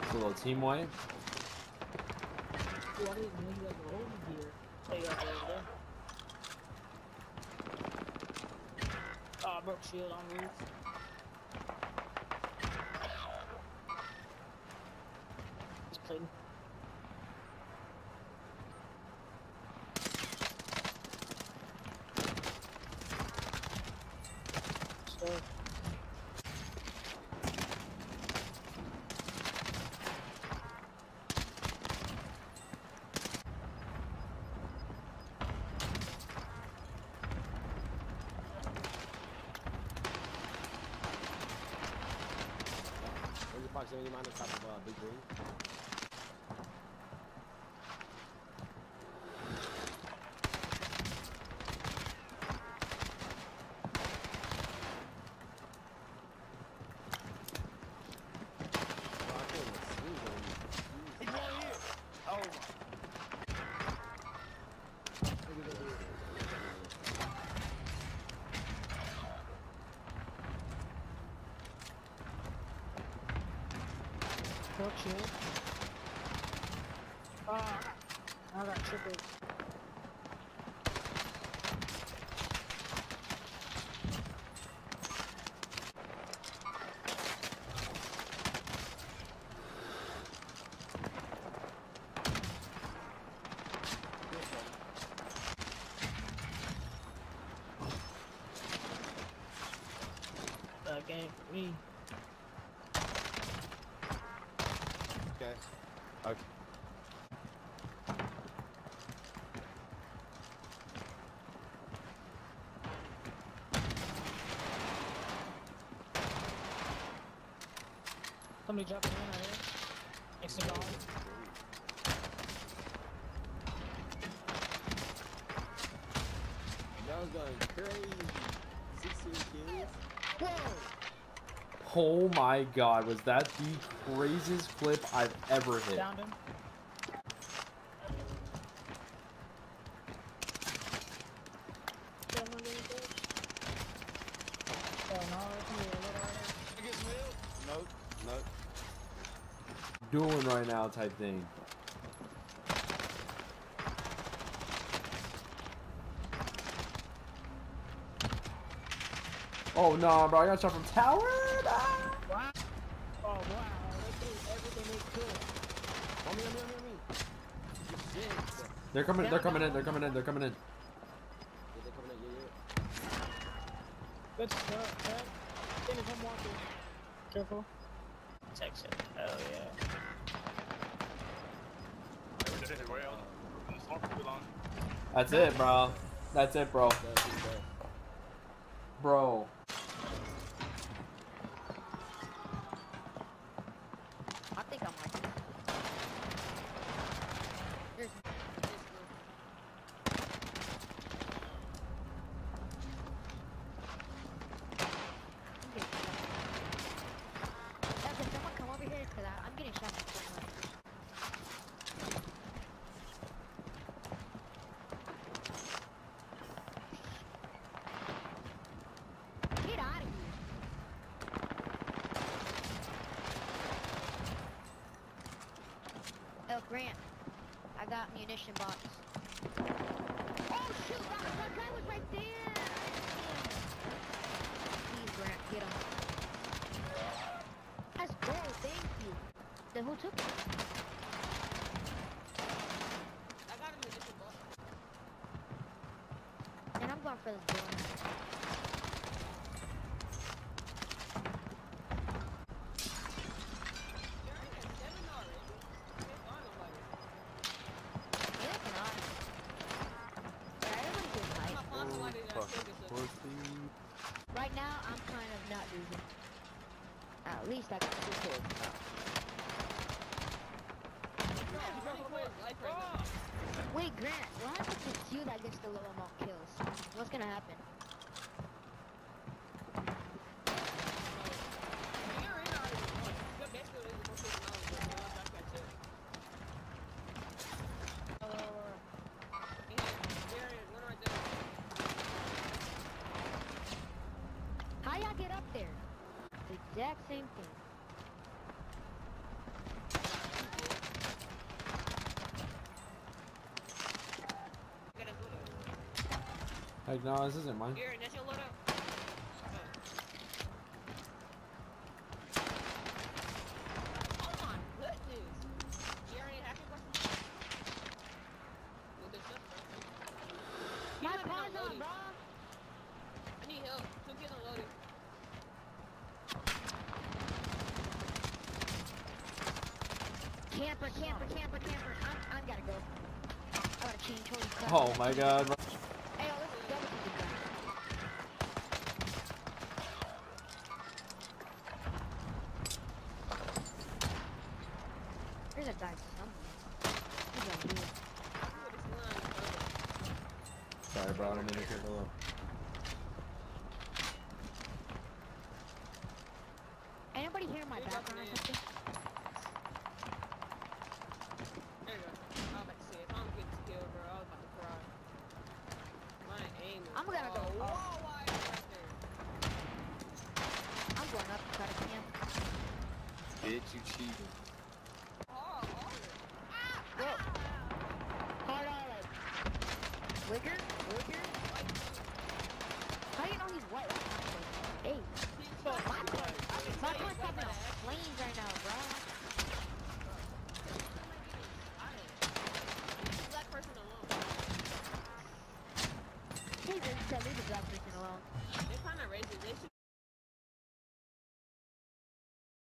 It's a little team wipe. Ooh, I didn't know you guys were holding here. Oh, you guys are over there. Oh, I broke shield on roof. Just clean. So. Proximity mine on top of Big Green. Broke shield. Ah, I got tripled. That game for me. Okay. Okay. Somebody dropping in right here. Next to God. That was going crazy. 16 kills. Whoa! Oh my god, was that the craziest clip I've ever hit? Downed him. Nope. Nope. Doing right now type thing. Oh no, bro, I got shot from tower. Ah! Wow. Oh wow, they did everything they could. On me. Shit. They're coming in, they're coming in. Yeah, they're coming in, yeah. Good stuff, man. Finish him walking. Careful. Section. Hell yeah. That's it, bro. That's it, bro. Bro. I think I'm like Here's Can someone come over here? Because I'm getting shot from somewhere. Get out of here. Oh, Grant. I got munition box. Oh, shoot! That guy was right there! Please, Grant, get him. Let's go, thank you. Then who took it? I got a munition box. And I'm going for this door. Right now, I'm kind of not losing. At least I got 2 kills. Wait, Grant, what happens if it's you that gets the low amount of kills? What's gonna happen? How y'all get up there? The exact same thing. Heck no, this isn't mine. Here, that's your loadout. Oh my goodness. You already have your question? Well, good stuff, bro. My You car's not on, loading. bro. I need help. Two kids unloaded. Camper, camper, camper, camper. I'm gotta go. I gotta change. Holy crap. Oh my god. Hey, yo, let's double team this guy. There's a guy somewhere. He's right here. Look at this line, bro. Sorry, bro. I don't mean to hit below. Anybody hear my Who's up background or there? something? There you go. I was about to say, if I'm getting killed, bro, I was about to cry. My aim is I'm gonna go all up. wide right there. I'm going up to try to camp. Bitch, you cheating. Hard, hard. Go. Hard on, like. Wigger? Wigger? How do you know he's white? Hey. My car's coming out flames right now, bro. Leave that person alone. He just said leave the black person alone. They're kind of racist. They should